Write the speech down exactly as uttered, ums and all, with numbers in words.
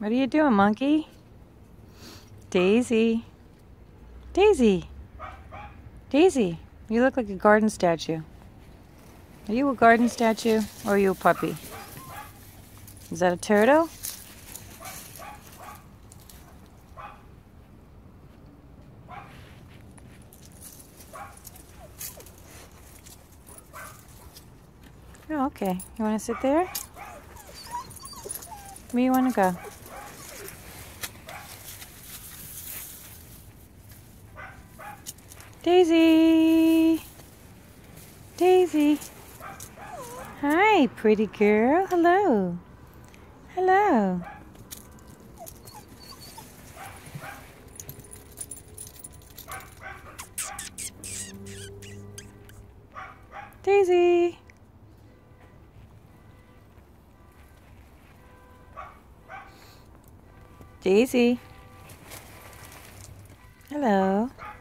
What are you doing, monkey? Daisy. Daisy. Daisy, you look like a garden statue. Are you a garden statue or are you a puppy? Is that a turtle? Oh, okay. You want to sit there? Where do you want to go? Daisy! Daisy! Hi, pretty girl. Hello. Hello. Daisy! Daisy! Hello.